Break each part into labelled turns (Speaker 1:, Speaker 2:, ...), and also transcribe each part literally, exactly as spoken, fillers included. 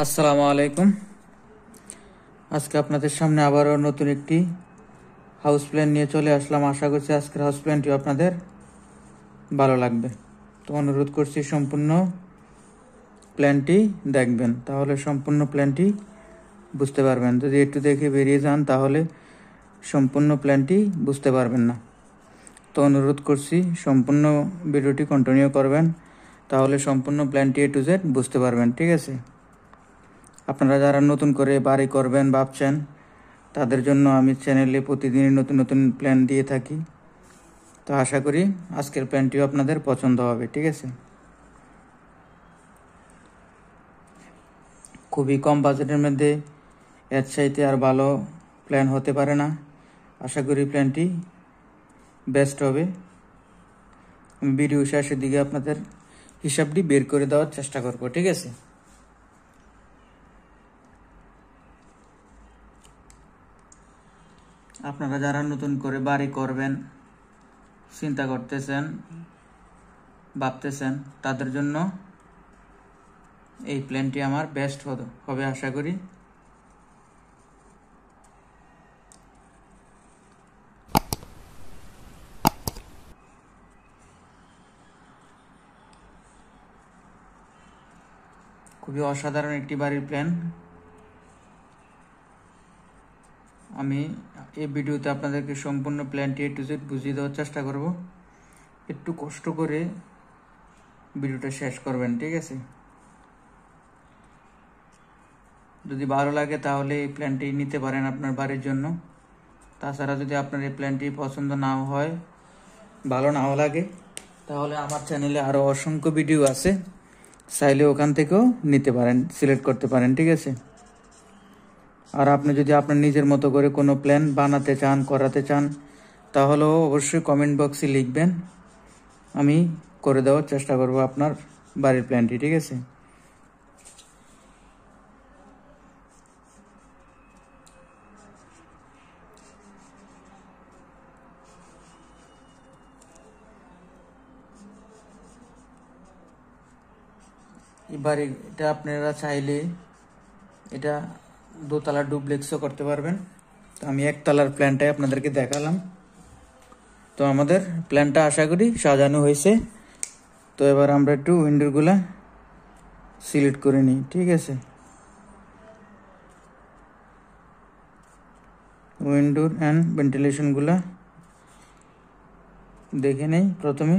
Speaker 1: আসসালামু আলাইকুম। আজকে আপনাদের সামনে আবারও নতুন একটি হাউস প্ল্যান নিয়ে চলে আসলাম। আশা করছি আজকের হাউস প্ল্যানটি আপনাদের ভালো লাগবে। তো অনুরোধ করছি সম্পূর্ণ প্ল্যানটি দেখবেন, তাহলে সম্পূর্ণ প্ল্যানটি বুঝতে পারবেন। যদি একটু দেখে বেরিয়ে যান তাহলে সম্পূর্ণ প্ল্যানটি বুঝতে পারবেন না। তো অনুরোধ করছি সম্পূর্ণ ভিডিওটি কন্টিনিউ করবেন, তাহলে সম্পূর্ণ প্ল্যানটি এ টু জেড বুঝতে পারবেন। ঠিক আছে? আপনারা যারা নতুন করে বাড়ি করবেন ভাবছেন, তাদের জন্য আমি চ্যানেলে প্রতিদিনই নতুন নতুন প্ল্যান দিয়ে থাকি। তো আশা করি আজকের প্ল্যানটিও আপনাদের পছন্দ হবে। ঠিক আছে? খুবই কম বাজেটের মধ্যে এর চাইতে আর ভালো প্ল্যান হতে পারে না। আশা করি প্ল্যানটি বেস্ট হবে। আমি ভিডিও শেষের দিকে আপনাদের হিসাবটি বের করে দেওয়ার চেষ্টা করব। ঠিক আছে? আপনারা যারা নতুন করে বাড়ি করবেন চিন্তা করতেছেন, ভাবতেছেন, তাদের জন্য এই প্ল্যানটি আমার বেস্ট হবে আশা করি। খুবই অসাধারণ একটি বাড়ির প্ল্যান। আমি এই ভিডিওতে আপনাদেরকে সম্পূর্ণ প্ল্যানটি এ টু জেড বুঝিয়ে দেওয়ার চেষ্টা করব। একটু কষ্ট করে ভিডিওটা শেষ করবেন। ঠিক আছে? যদি ভালো লাগে তাহলে এই প্ল্যানটি নিতে পারেন আপনার বাড়ির জন্য। তাছাড়া যদি আপনার এই প্ল্যানটি পছন্দ নাও হয়, ভালো নাও লাগে, তাহলে আমার চ্যানেলে আরও অসংখ্য ভিডিও আছে, চাইলে ওখান থেকেও নিতে পারেন, সিলেক্ট করতে পারেন। ঠিক আছে? আর আপনি যদি আপনার নিজের মতো করে কোনো প্ল্যান বানাতে চান, করাতে চান, তাহলেও অবশ্যই কমেন্ট বক্সে লিখবেন, আমি করে দেওয়ার চেষ্টা করব আপনার বাড়ির প্ল্যানটি। ঠিক আছে? এই বাড়িটা আপনারা চাইলে এটা দোতলা ডুপ্লেক্সও করতে পারবেন। তো আমি একতলার প্ল্যানটাই আপনাদেরকে দেখালাম। তো আমাদের প্ল্যানটা আশা করি সাজানো হয়েছে। তো এবার আমরা একটু উইন্ডোগুলা সিলেক্ট করে নিই। ঠিক আছে? উইন্ডোর অ্যান্ড ভেন্টিলেশনগুলা দেখে নেই প্রথমে।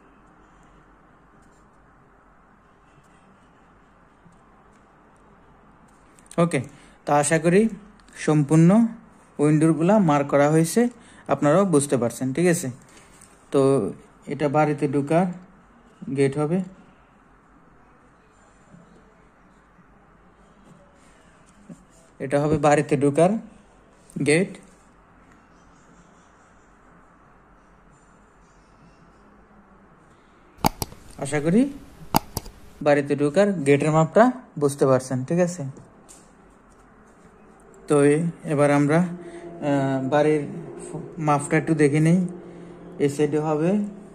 Speaker 1: ওকে, তা আশা করি সম্পূর্ণ উইন্ডোরগুলা মার্ক করা হয়েছে, আপনারাও বুঝতে পারছেন। ঠিক আছে? তো এটা বাড়িতে ঢোকার গেট হবে। এটা হবে বাড়িতে ঢোকার গেট। আশা করি বাড়িতে ঢোকার গেটের মাপটা বুঝতে পারছেন। ঠিক আছে? তো এবার আমরা বাড়ির মাপটা একটু দেখে নেই। এই সাইডে হবে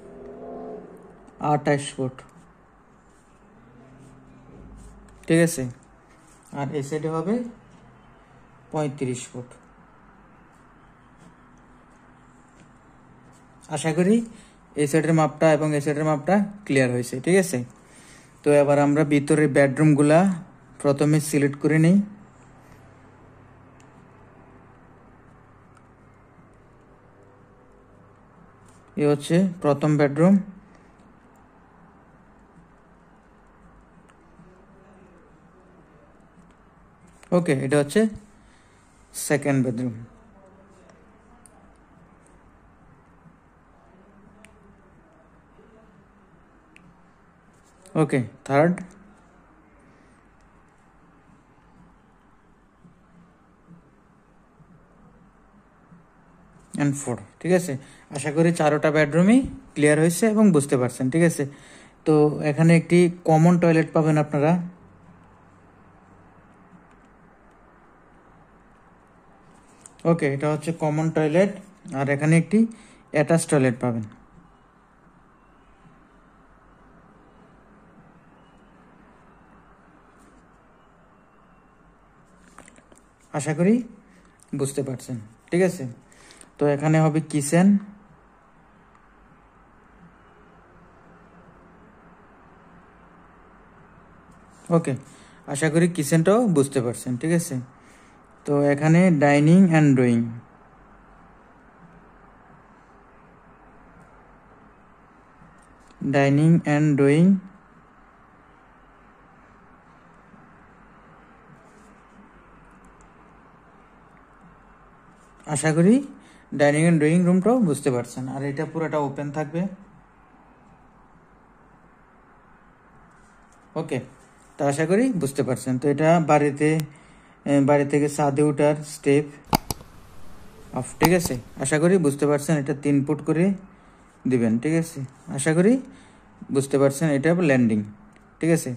Speaker 1: আঠাশ ফুট। ঠিক আছে? আর এই সাইডে হবে পঁয়ত্রিশ ফুট। আশা করি এই সাইডের মাপটা এবং এই সাইডের মাপটা ক্লিয়ার হয়েছে। ঠিক আছে? তো এবার আমরা ভিতরে বেডরুমগুলা প্রথমে সিলেক্ট করে নিই। এ হচ্ছে প্রথম বেডরুম। ওকে, এটা হচ্ছে second bedroom. Okay, third. And four. ঠিক আছে? আশা করি চারোটা বেডরুমই ক্লিয়ার হয়েছে এবং বুঝতে পারছেন। ঠিক আছে? তো এখানে একটি কমন টয়লেট পাবেন আপনারা। ওকে, এটা হচ্ছে কমন টয়লেট। আর এখানে একটি অ্যাটাচ টয়লেট পাবেন। আশা করি বুঝতে পারছেন, ঠিক আছে। তো এখানে হবে কিচেন, ওকে, আশা করি কিচেনটাও বুঝতে পারছেন, ঠিক আছে। তো এখানে dining and drawing, dining and drawing আশা করি ডাইনিং অ্যান্ড ড্রয়িং রুমটাও বুঝতে পারছেন। আর এটা পুরোটা ওপেন থাকবে, ওকে। তো আশা করি বুঝতে পারছেন। তো এটা বাড়িতে বাড়ি থেকে ছাদে ওঠার স্টেপ অফ, ঠিক আছে। আশা করি বুঝতে পারছেন। এটা তিন ফুট করে দিবেন, ঠিক আছে। আশা করি বুঝতে পারছেন। এটা ল্যান্ডিং, ঠিক আছে।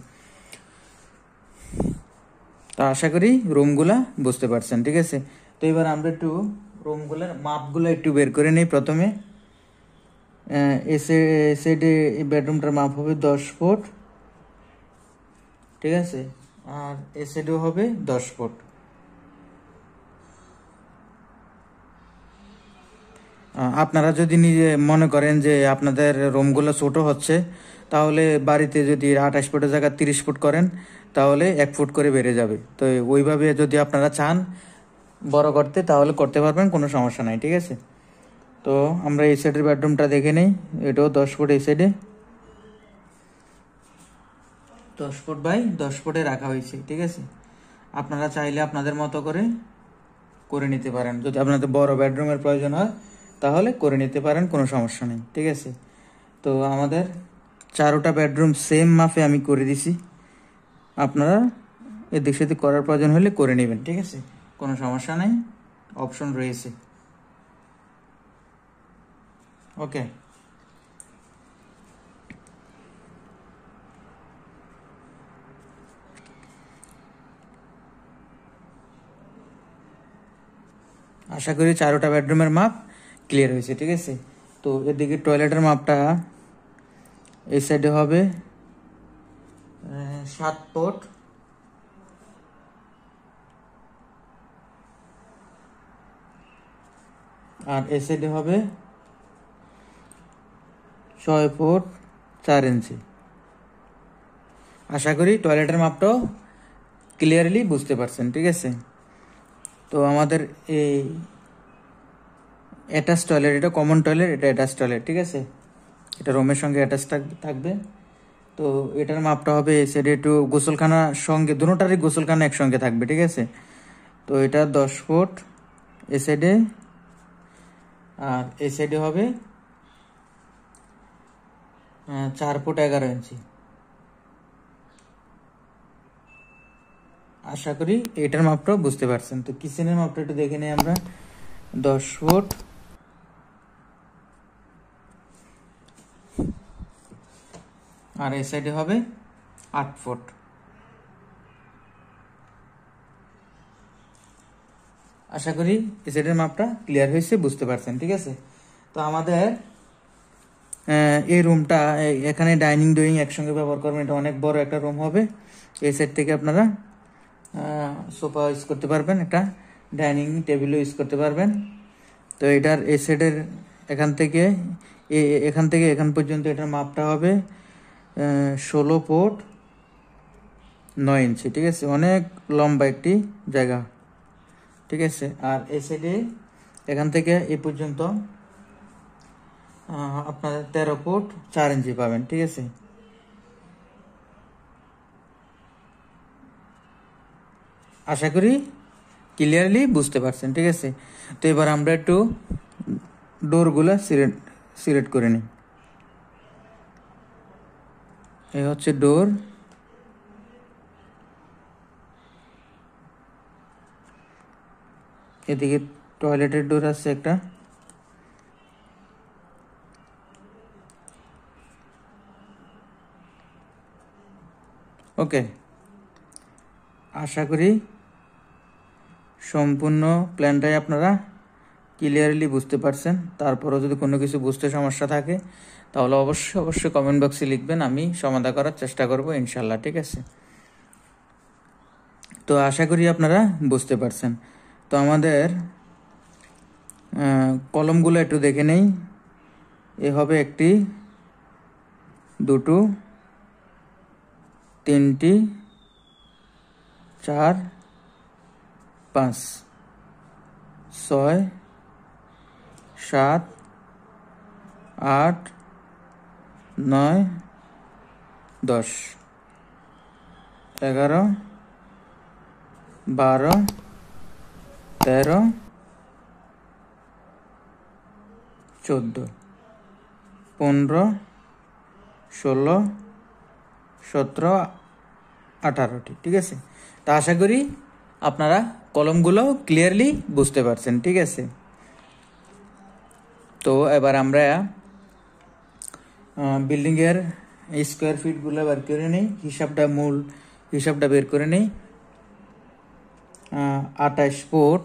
Speaker 1: তো আশা করি রুমগুলা বুঝতে পারছেন, ঠিক আছে। তো এবার আমরা একটু রুমগুলোর মাপগুলো একটু বের করে নিই। প্রথমে এ সাইডে এই বেডরুমটার মাপ হবে দশ ফুট, ঠিক আছে। আর এ সাইডেও হবে দশ ফুট। আপনারা যদি নিজে মনে করেন যে আপনাদের রুমগুলো ছোট হচ্ছে, তাহলে বাড়িতে যদি আঠাশ ফুটের জায়গায় তিরিশ ফুট করেন, তাহলে এক ফুট করে বেড়ে যাবে। তো ওইভাবে যদি আপনারা চান বড় করতে, তাহলে করতে পারবেন, কোনো সমস্যা নাই, ঠিক আছে। তো আমরা এই সাইডের বেডরুমটা দেখে নেই। এটাও দশ ফুট, এই সাইডে দশ ফুট বাই দশ ফুটে রাখা হয়েছে, ঠিক আছে। আপনারা চাইলে আপনাদের মতো করে করে নিতে পারেন। যদি আপনাদের বড় বেডরুমের প্রয়োজন হয়, তাহলে করে নিতে পারেন, কোনো সমস্যা নেই, ঠিক আছে। তো আমাদের চারোটা বেডরুম সেম মাপে আমি করে দিছি। আপনারা এদিক সেদিক করার প্রয়োজন হলে করে নেবেন, ঠিক আছে, কোনো সমস্যা নেই, অপশন রয়েছে, ওকে। আশা করি চারোটা বেডরুমের মাপ ক্লিয়ার হয়েছে, ঠিক আছে। তো এদিকে টয়লেটের মাপটা এই সাইডে হবে সাত ফুট, আর এই সাইডে হবে ছয় ফুট চার ইঞ্চি। আশা করি টয়লেটের মাপটাও ক্লিয়ারলি বুঝতে পারছেন, ঠিক আছে। তো আমাদের এই অ্যাটাচ টয়লেট, এটা কমন টয়লেট, এটা অ্যাটাচ টয়লেট, ঠিক আছে। এটা রুমের সঙ্গে অ্যাটাচ থাকবে। তো এটার মাপটা হবে এই সাইডে একটু গোসলখানার সঙ্গে, দুটোটারই গোসলখানা একসঙ্গে থাকবে, ঠিক আছে। তো এটা দশ ফুট এ সাইডে, আর এই সাইডে হবে চার ফুট এগারো ইঞ্চি। আশা করি এটার মাপটাও বুঝতে পারছেন। তো কিচেনের মাপটা একটু দেখে নিই আমরা। দশ ফুট, আর এই সাইডে হবে আট ফুট। আশা করি এই সাইডের মাপটা ক্লিয়ার হয়েছে, বুঝতে পারছেন, ঠিক আছে। তো আমাদের এই রুমটা, এখানে ডাইনিং ড্রয়িং একসঙ্গে ব্যবহার করবেন। এটা অনেক বড় একটা রুম হবে। এই সাইড থেকে আপনারা সোফা ইউজ করতে পারবেন, একটা ডাইনিং টেবিলও ইউজ করতে পারবেন। তো এটার এই সাইডের এখান থেকে এখান থেকে এখান পর্যন্ত এটার মাপটা হবে ষোলো ফুট নয় ইঞ্চি, ঠিক আছে। অনেক লম্বা একটি জায়গা, ঠিক আছে। আর এই সাইডে এখান থেকে এই পর্যন্ত আপনার তেরো ফুট চার ইঞ্চি পাবেন, ঠিক আছে। আশা করি ক্লিয়ারলি বুঝতে পারছেন, ঠিক আছে। তো এবার আমরা একটু ডোরগুলো সিলেক্ট সিলেক্ট করে নিই। এই হচ্ছে ডোর, এদিকে টয়লেটের ডোর আছে একটা, ওকে। আশা করি সম্পূর্ণ প্ল্যানটাই আপনারা ক্লিয়ারলি বুঝতে পারছেন। তারপরেও যদি কোনো কিছু বুঝতে সমস্যা থাকে, তাহলে অবশ্যই অবশ্যই কমেন্ট বক্সে লিখবেন, আমি সমাধান করার চেষ্টা করব ইনশাল্লাহ, ঠিক আছে। তো আশা করি আপনারা বুঝতে পারছেন। তো আমাদের কলমগুলো একটু দেখে নেই। এ হবে একটি, দুটো, তিনটি, চার, পাঁচ, ছয়, সাত, আট, নয়, দশ, এগারো, বারো, তেরো, চোদ্দো, পনেরো, ষোলো, সতেরো, আঠারোটি। ঠিক আছে, তা আশা করি আপনারা কলমগুলো ক্লিয়ারলি বুঝতে পারছেন। ঠিক আছে, তো এবার আমরা বিল্ডিংয়ের স্কোয়ার ফিটগুলো বের করে নিই, হিসাবটা মূল হিসাবটা বের করে নিই। আঠাশ ফুট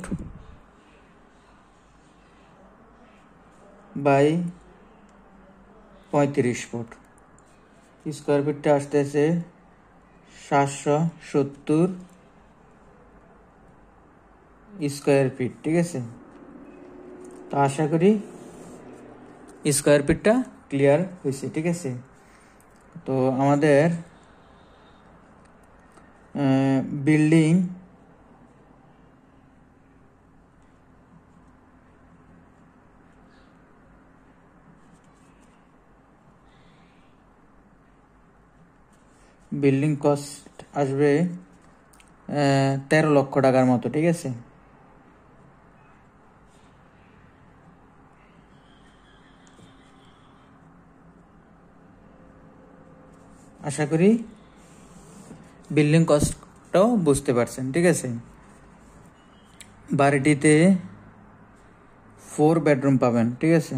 Speaker 1: বাই পঁয়ত্রিশ ফুট, স্কোয়ার ফিটটা আসতেছে সাতশো সত্তর স্কোয়ার ফিট। ঠিক আছে, তো আশা করি স্কোয়ার ফিটটা ক্লিয়ার হয়েছে। ঠিক আছে, তো আমাদের বিল্ডিং বিল্ডিং কস্ট আসবে তেরো লক্ষ টাকার মতো। ঠিক আছে, আশা করি বিল্ডিং কস্টটাও বুঝতে পারছেন। ঠিক আছে, বাড়িটিতে ফোর বেডরুম পাবেন। ঠিক আছে,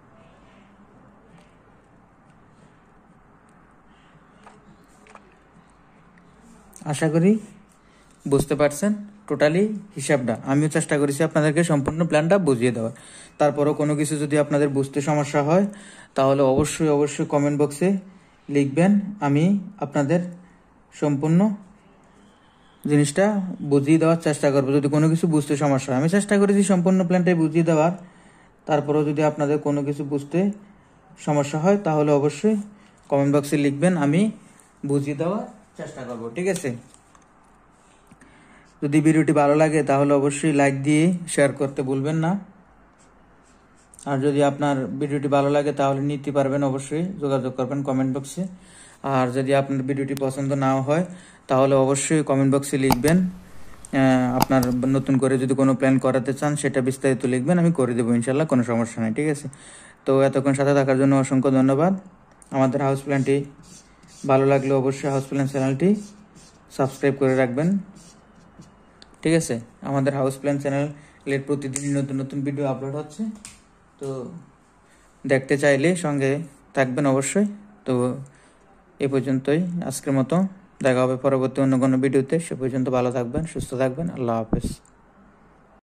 Speaker 1: আশা করি বুঝতে পারছেন টোটালি হিসাবটা। আমিও চেষ্টা করেছি আপনাদেরকে সম্পূর্ণ প্ল্যানটা বুঝিয়ে দেওয়ার। তারপরও কোনো কিছু যদি আপনাদের বুঝতে সমস্যা হয় তাহলে অবশ্যই অবশ্যই কমেন্ট বক্সে লিখবেন, আমি আপনাদের সম্পূর্ণ জিনিসটা বুঝিয়ে দেওয়ার চেষ্টা করবো। যদি কোনো কিছু বুঝতে সমস্যা হয়, আমি চেষ্টা করেছি সম্পূর্ণ প্ল্যানটাই বুঝিয়ে দেওয়ার। তারপরেও যদি আপনাদের কোনো কিছু বুঝতে সমস্যা হয় তাহলে অবশ্যই কমেন্ট বক্সে লিখবেন, আমি বুঝিয়ে দেওয়ার চেষ্টা করবো। ঠিক আছে, যদি ভিডিওটি ভালো লাগে তাহলে অবশ্যই লাইক দিয়ে শেয়ার করতে ভুলবেন না। আর যদি আপনার ভিডিওটি ভালো লাগে তাহলে নিতে পারবেন, অবশ্যই যোগাযোগ করবেন কমেন্ট বক্সে। আর যদি আপনার ভিডিওটি পছন্দ নাও হয় তাহলে অবশ্যই কমেন্ট বক্সে লিখবেন, আপনার নতুন করে যদি কোনো প্ল্যান করাতে চান সেটা বিস্তারিত লিখবেন, আমি করে দেবো ইনশাল্লাহ, কোনো সমস্যা নেই। ঠিক আছে, তো এতক্ষণ সাথে থাকার জন্য অসংখ্য ধন্যবাদ। আমাদের হাউস প্ল্যানটি ভালো লাগলে অবশ্যই হাউস প্ল্যান চ্যানেলটি সাবস্ক্রাইব করে রাখবেন। ঠিক আছে, আমাদের হাউস প্ল্যান চ্যানেলের প্রতিদিন নতুন নতুন ভিডিও আপলোড হচ্ছে, তো দেখতে চাইলে সঙ্গে থাকবেন অবশ্যই। তো এ পর্যন্তই আজকের মতো, দেখা হবে পরবর্তী অন্য কোনো ভিডিওতে। সে পর্যন্ত ভালো থাকবেন, সুস্থ থাকবেন। আল্লাহ হাফেজ।